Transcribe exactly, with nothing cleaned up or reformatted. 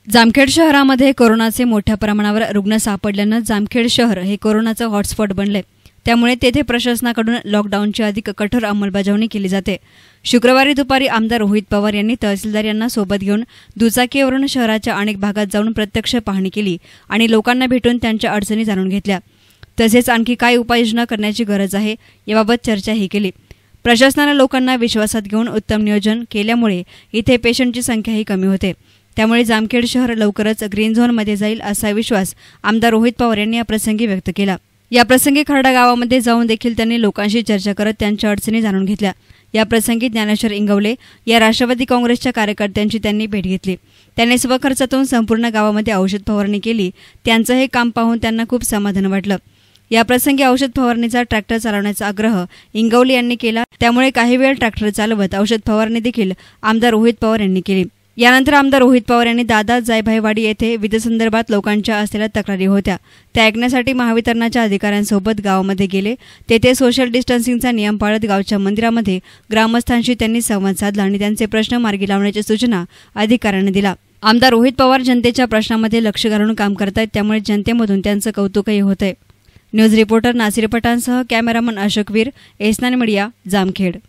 जामखेड शहरामध्ये कोरोनाचे मोठ्या प्रमाणावर रुग्ण सापडल्यानं जामखेड शहर हे कोरोनाचं हॉटस्पॉट बनले। त्यामुळे तेथे प्रशासनाकडून लॉकडाऊनची अधिक कठोर अंमलबजावणी केली जाते। शुक्रवारी दुपारी आमदार रोहित पवार यांनी तहसीलदार यांना सोबत घेऊन दुचाकीवरून शहराच्या अनेक भागात जाऊन प्रत्यक्ष पाहणी केली आणि लोकांना भेटून त्यांच्या अडचणी जाणून घेतल्या। तसेच आणखी काय उपाययोजना करण्याची गरज आहे याबाबत चर्चाही केली। प्रशासनाने लोकांना विश्वासात घेऊन उत्तम नियोजन केल्यामुळे इथे पेशंटची संख्याही कमी होते। त्यामुळे जामखेड शहर लवकरच ग्रीन झोनमध्ये जाईल असा विश्वास आमदार रोहित पवार यांनी याप्रसंगी व्यक्त केला। याप्रसंगी खरडा गावामध्ये जाऊन देखील त्यांनी लोकांशी चर्चा करत त्यांच्या अडचणी जाणून घेतल्या। याप्रसंगी ज्ञानेश्वर इंगवले या राष्ट्रवादी काँग्रेसच्या कार्यकर्त्यांची त्यांनी भेट घेतली। त्यांनी स्वखर्चातून संपूर्ण गावामध्ये औषध फवारणी केली। त्यांचं हे काम पाहून त्यांना खूप समाधान वाटलं। याप्रसंगी औषध फवारणीचा ट्रॅक्टर चालवण्याचा आग्रह इंगवले यांनी केला। त्यामुळे काही वेळ ट्रॅक्टर चालवत औषध फवारणी देखील आमदार रोहित पवार यांनी केली। यानंतर आमदार रोहित पवार यांनी दादा जायभाईवाडी येथे विजेसंदर्भात लोकांच्या असलेल्या तक्रारी होत्या त्या ऐकण्यासाठी महावितरणाच्या अधिकाऱ्यांसोबत गावामध्ये गेले। तेथे सोशल डिस्टन्सिंगचा नियम पाळत गावच्या मंदिरामध्ये ग्रामस्थांशी त्यांनी संवाद साधला आणि त्यांचे प्रश्न मार्गी लावण्याची सूचना अधिकाऱ्यांनी दिला। आमदार रोहित पवार जनतेच्या प्रश्नांमध्ये लक्ष घालून काम करतायत, त्यामुळे जनतेमधून त्यांचं कौतुकही होतंय। न्यूज रिपोर्टर नासिर पठाणसह कॅमेरामन अशोक वीर, एसनान मीडिया, जामखेड।